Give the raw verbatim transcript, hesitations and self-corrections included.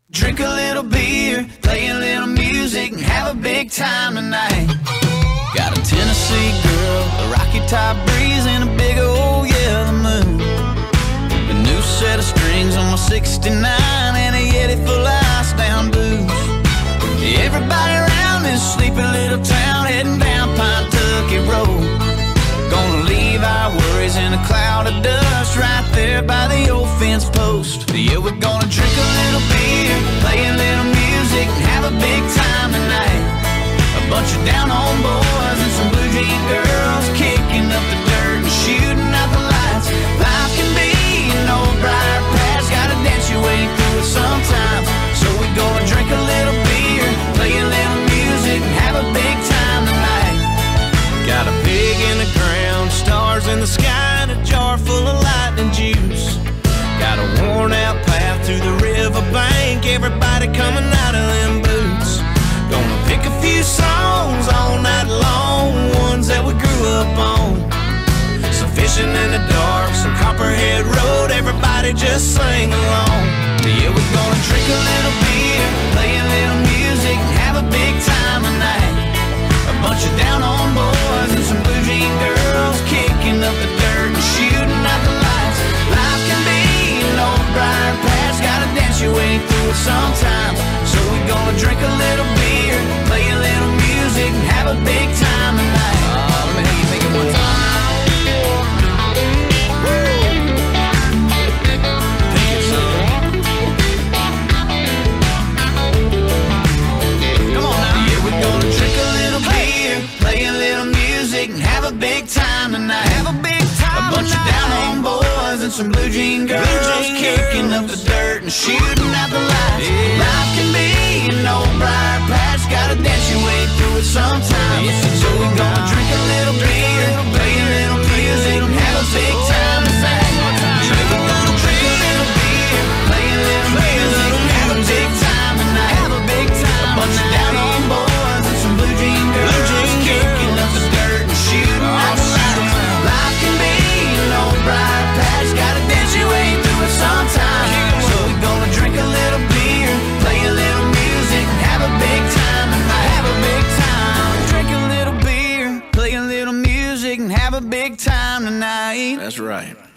Drink a little beer, play a little music, and have a big time tonight. Got a Tennessee girl, a rocky top breeze, and a big old yellow moon. A new set of strings on my sixty-nine, and a Yeti full of ice down booze. Everybody around this sleepy little town, heading down Kentucky Road. Gonna leave our worries in a cloud of dust right there by the old fence post. Yeah, we're gonna drink a little beer, play a little music, and have a big time tonight. A bunch of down-home boys and some blue jean girls kicking up the dirt and shooting out the lights. Life can be an old briar patch, gotta dance your way through it sometimes. So we're gonna drink a little beer, play a little music, and have a big time tonight. Got a pig in the ground, stars in the sky, and a jar full of lightning juice. Got a worn-out path through the riverbank, everybody coming out of them boots. Gonna pick a few songs all night long, ones that we grew up on. Some fishing in the dark, some Copperhead Road, everybody just sing along. Yeah, we're gonna drink a little beer, play a little music, and have a big time tonight. A bunch of down-home boys and some blue jean girls kicking up the dirt and shooting out the lights. Life can be an old briar patch, gotta dance your way through it sometimes. So we're gonna drink a little beer, play a little music, and have a big time tonight. Oh, let me hear you think it one time. Have a big time tonight. Have a big time. A bunch tonight. Of down-home boys and some blue jean girls, blue jean kicking girls. Up the dirt and shooting out the lights. Yeah. Life can be an old briar patch, gotta dance your way through it sometimes. Yeah. So we're gonna drink a little beer, play a little music, and have a big time tonight. So we're gonna drink a little beer, play a little music, and have a big time tonight. Have a big time. A bunch of down-home boys and some blue jean girls, blue jean kicking up the dirt. Shooting out the lights. Life can be an old briar patch, gotta dance your way through it sometime. So we're gonna drink a little beer, play a little music, and have a big time tonight. Have a big time. Drink a little beer, play a little music, and have a big time tonight. That's right.